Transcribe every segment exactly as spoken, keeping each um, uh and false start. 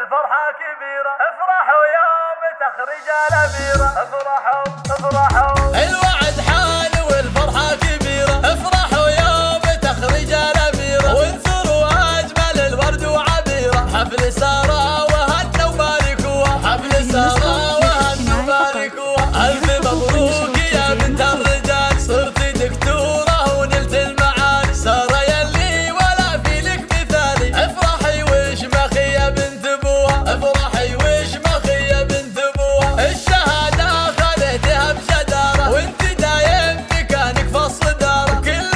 والفرحة كبيرة، افرحوا يوم تخرج الأميرة، افرحوا افرحوا الوعد حان والفرحة كبيرة، افرحوا يوم تخرج الأميرة، وانثروا أجمل الورد وعبيرة، حفل سارة وهنا وباركوها، حفل سارة وهنا وباركوها، ألف مبروك يا بنت الرجال، صرتي دكتورة ونلت المعالي، سارة يلي ولا في لك مثالي، افرحي واشمخي يا بنت ابوها، افرحي واشمخي يا بنت ابوها، الشهادة خذيتها بجدارة، وانت دايم مكانك في الصدارة، كل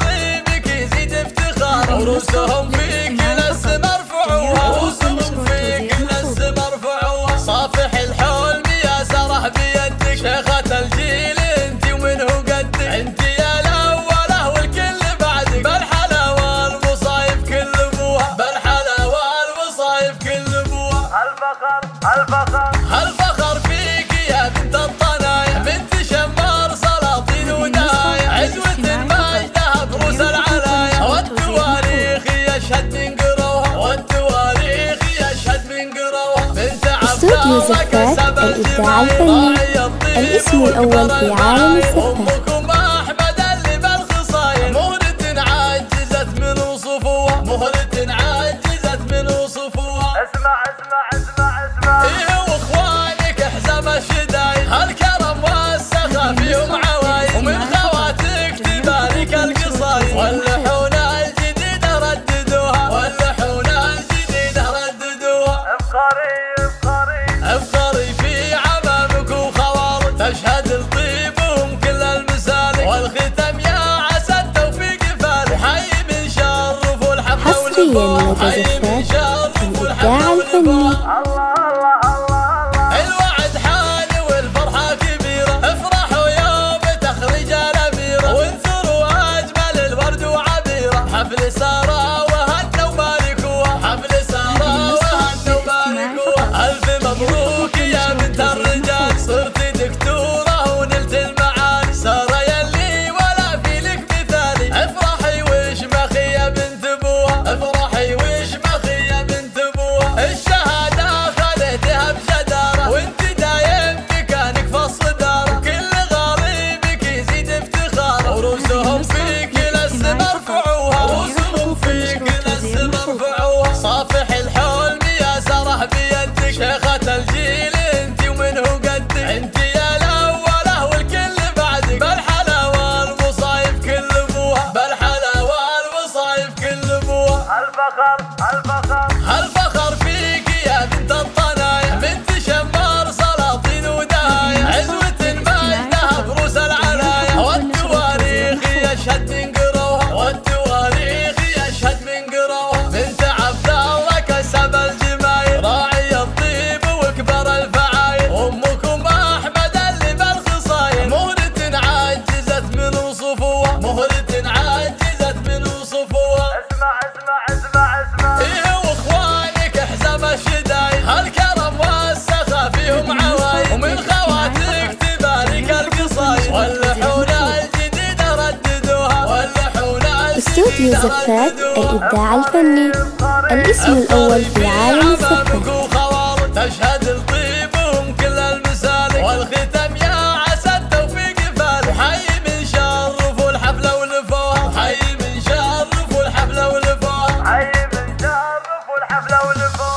غريبك يزيد افتخار، ورؤوسهم فيك للسما ارفعوها، ورؤوسهم فيك للسما ارفعوها، صافح الحلم يا سرح بيدك، شيخة الجيل انت ومنه قدك، انت يا الاولى والكل بعدك، بالحلاوة والمصايب كل ابوها، بالحلاوة والمصايب كل ابوها، الفخر الفخر هالفخر فيك يا بنت الطنايا، بنت شمار سلاطين ودايا، عزوة مجدها بروس العلايا، والتواريخ يشهد من قروها، والتواريخ يشهد من قروها، بنت استوديو زفات الإبداع الفني، الاسم الأول في عالم الزفات. أمكم أحمد اللي بالخصايل، مهرة عجزت من وصفوها، مهرة عجزت من وصفوها، اسمع اسمع اسمع اسمع إيه واخوانك حزام الشدايد، هالكرم والسخا فيهم عوايد، ومن خواتك تبارك القصايد، واللحون الجديدة رددوها، واللحون الجديدة رددوها، افخري افخري افخري في عمامك وخوالك، تشهد لطيبهم كل المسالك، والختم يا عسى التوفيق فالك، حي من شرف والحفلة حصرياً واللفاء، لدى حي من زفات شرف الإبداع والحفلة الفني. واللفاء، الله الله الله الله الوعد حان والفرحة كبيرة، افرحوا يوم تخرج الأميرة، وانثروا أجمل الورد وعبيرة، حفل سارة وهنا وباركوها، حفل سارة وهنا وباركوها، ألف مبروك يا بنت الرجال، صرتي دكتورة ونلت المعالي، سارة يلي ولا في لك مثالي، افرحي واشمخي يا بنت ابوها، افرحي واشمخي يا بنت ابوها، الشهادة خذيتها بجدارة، وانت دايم مكانك في الصدارة، كل غريبك يزيد افتخار، ورؤوسهم فيك للسما ارفعوها، ورؤوسهم فيك للسما ارفعوها، صافح الحلم يا سرح بيدك، شيخة الجيل انت ومنه قدك، انت يا الاولى والكل بعدك، بالحلاوة والمصايب كل ابوها، بالحلاوة والمصايب كل ابوها، الفخر الفخر هالفخر فيك يا بنت الطنايا، بنت شمار سلاطين ودايا، عزوة مجدها بروس العلايا، والتواريخ يشهد من قروها، والتواريخ يشهد من قروها، بنت عبد الله كسب الجمايل، راعي الطيب وكبر الفعايل، امكم احمد اللي بالخصايل، مهرة عجزت من وصفوها، مهرة عجزت من وصفوها، اسمع اسمع اسمع اسمع إيه واخوانك حزام الشدايد، هالكرم والسخا فيهم عوايد، ومن خواتك تبارك القصايد، واللحون الجديدة رددوها، واللحون استوديو الجديدة زفات رددوها، الإبداع الفني، الاسم الأول في عالم الزفات. وخوالك، تشهد لطيبهم كل المسالك، والختم يا عسى التوفيق فالك، حي من شرف والحفلة واللفوها، حي من شرف والحفلة واللفوها، حي من شرف والحفلة واللفوف